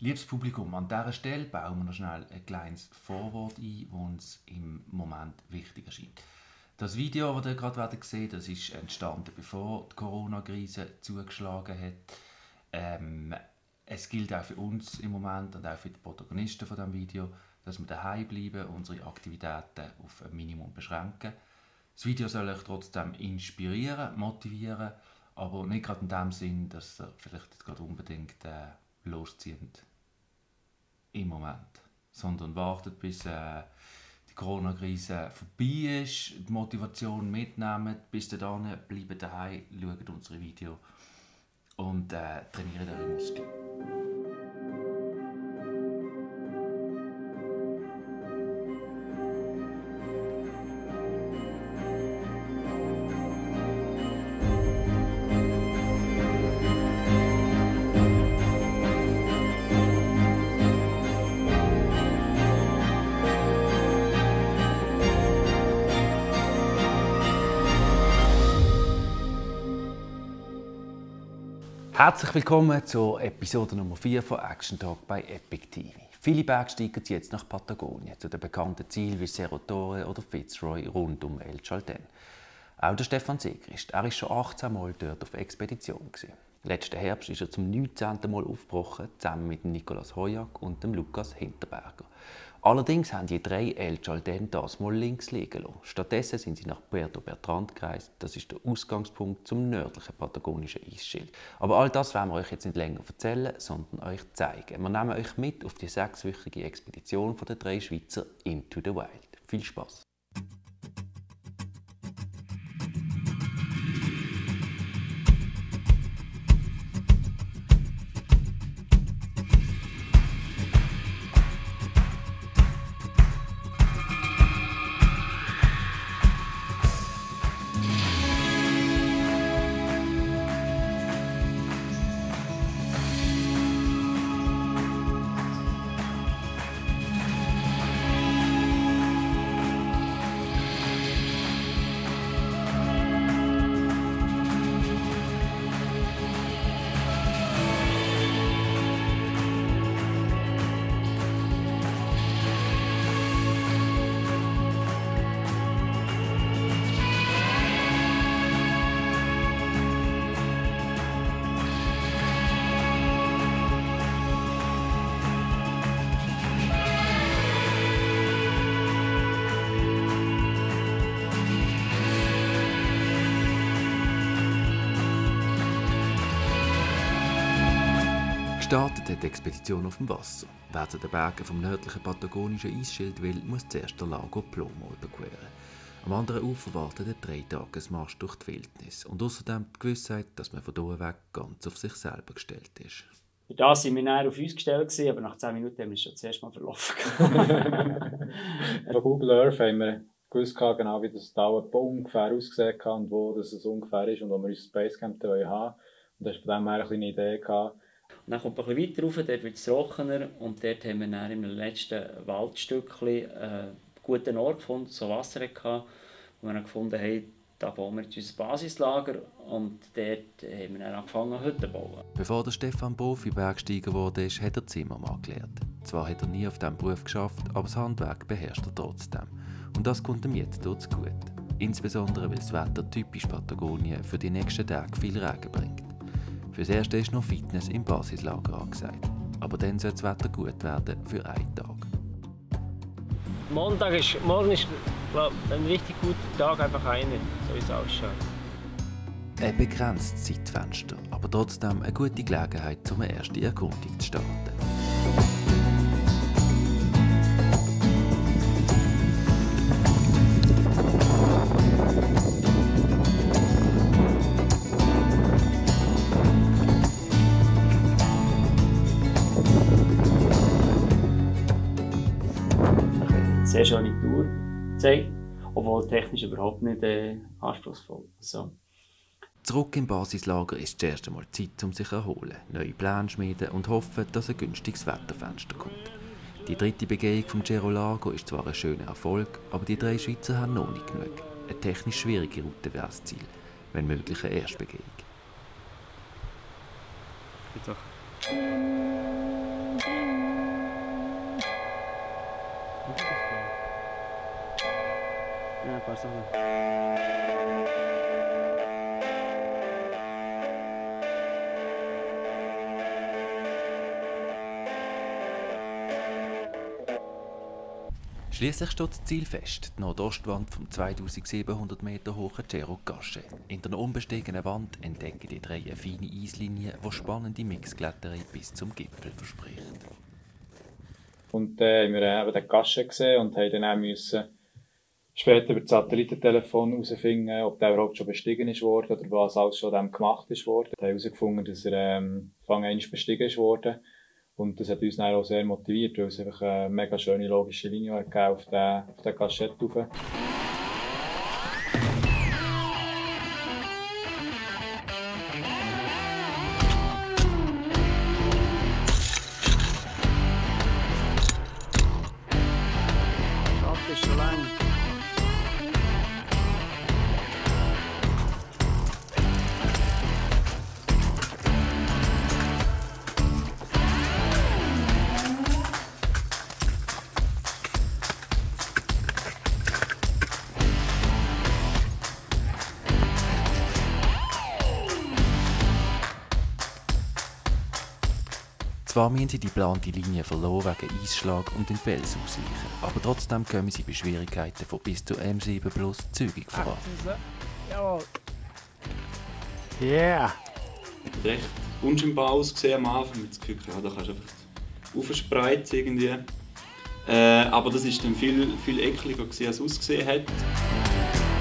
Liebes Publikum, an dieser Stelle bauen wir noch schnell ein kleines Vorwort ein, das uns im Moment wichtig erscheint. Das Video, das ihr gerade sehen werdet, das ist entstanden, bevor die Corona-Krise zugeschlagen hat. Es gilt auch für uns im Moment und auch für die Protagonisten von diesem Video, dass wir daheim bleiben und unsere Aktivitäten auf ein Minimum beschränken. Das Video soll euch trotzdem inspirieren, motivieren, aber nicht gerade in dem Sinn, dass ihr vielleicht jetzt gerade unbedingt loszieht im Moment, sondern wartet, bis die Corona-Krise vorbei ist, die Motivation mitnehmen, bis dahin bleibt daheim, schaut unsere Videos und trainiert eure Muskeln. Herzlich willkommen zur Episode Nummer 4 von Action Talk bei Epic TV. Viele Bergsteiger ziehen jetzt nach Patagonien, zu den bekannten Zielen wie Cerro Torre oder Fitzroy rund um El Chaltén. Auch der Stefan Segrist, er war schon 18 Mal dort auf Expedition. Letzten Herbst ist er zum 19. Mal aufgebrochen, zusammen mit Nicolas Hojak und dem Lukas Hinterberger. Allerdings haben die drei El Chaltén das mal links liegen lassen. Stattdessen sind sie nach Puerto Bertrand gereist. Das ist der Ausgangspunkt zum nördlichen patagonischen Eisschild. Aber all das werden wir euch jetzt nicht länger erzählen, sondern euch zeigen. Wir nehmen euch mit auf die 6-wöchige Expedition der drei Schweizer Into the Wild. Viel Spaß! Gestartet hat die Expedition auf dem Wasser. Wer zu den Bergen vom nördlichen patagonischen Eisschild will, muss zuerst den Lago Plomo überqueren. Am anderen Ufer wartet ein 3-Tages-Marsch durch die Wildnis und außerdem die Gewissheit, dass man von hier weg ganz auf sich selber gestellt ist. Für das waren wir näher auf uns gestellt, aber nach 10 Minuten haben wir schon zuerst mal verlaufen. Bei Google Earth haben wir gewusst, genau wie das da ungefähr ausgesehen hat und wo das ungefähr ist und wo wir unser Basecamp haben. Und das war von dem her eine Idee gehabt. Dann kommt man ein bisschen weiter rauf, dort wird es trockener und dort haben wir dann im letzten Waldstückchen einen guten Ort gefunden, so Wasser hatte, wo wir dann gefunden haben, da bauen wir jetzt unser Basislager und dort haben wir dann angefangen, Hütten zu bauen. Bevor der Stefan Profi-Bergsteiger wurde, hat er Zimmermann gelernt. Zwar hat er nie auf diesem Beruf geschafft, aber das Handwerk beherrscht er trotzdem. Und das kommt ihm jetzt dort gut. Insbesondere, weil das Wetter typisch Patagonien für die nächsten Tage viel Regen bringt. Fürs Erste ist noch Fitness im Basislager angesagt. Aber dann soll das Wetter gut werden für einen Tag. Morgen ist ein richtig guter Tag, einfach einer, so wie es ausschaut. Ein begrenztes Zeitfenster, aber trotzdem eine gute Gelegenheit, um eine erste Erkundung zu starten. Sehr schöne Tour gezeigt, obwohl technisch überhaupt nicht anspruchsvoll. Also. Zurück im Basislager ist das erste Mal Zeit, um sich zu erholen, neue Pläne schmieden und hoffen, dass ein günstiges Wetterfenster kommt. Die dritte Begehung vom Cerro Largo ist zwar ein schöner Erfolg, aber die drei Schweizer haben noch nicht genug. Eine technisch schwierige Route wäre das Ziel, wenn möglich eine Erstbegehung. Geht doch. Ja, passt auch. Schliesslich steht das Ziel fest, die Nordostwand vom 2700 Meter hohen Cerro Casche. In der unbestiegenen Wand entdecken die drei eine feine Eislinie, die spannende Mixkletterei bis zum Gipfel verspricht. Und dann haben wir eben den Casche gesehen und haben dann auch müssen später über das Satellitentelefon herausfinden, ob der überhaupt schon bestiegen ist worden oder was alles schon dem gemacht ist worden. Wir haben herausgefunden, dass er einmal bestiegen ist worden. Und das hat uns dann auch sehr motiviert, weil es einfach eine mega schöne logische Linie hat auf den Cachette rauf. Schaft ist schon lang. Zwar müssen sie die geplante Linie verloren wegen Eisschlag und den Fels ausweichen, aber trotzdem kommen sie bei Schwierigkeiten von bis zu M7 plus zügig voran. Jawohl. Yeah! Recht unscheinbar ausgesehen am Anfang, mit das Gefühl, ja, da kannst du einfach aufspreizen irgendwie. Aber das war dann viel ekliger, als es ausgesehen hat.